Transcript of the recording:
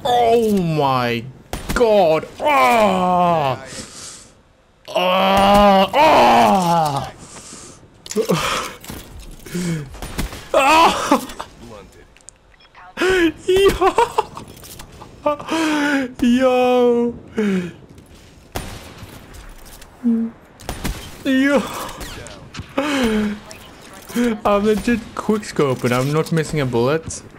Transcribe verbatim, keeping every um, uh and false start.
Oh my god. Oh. Oh. Oh. Oh. Yo. Yo. Yo. I'm legit quick scope and I'm not missing a bullet.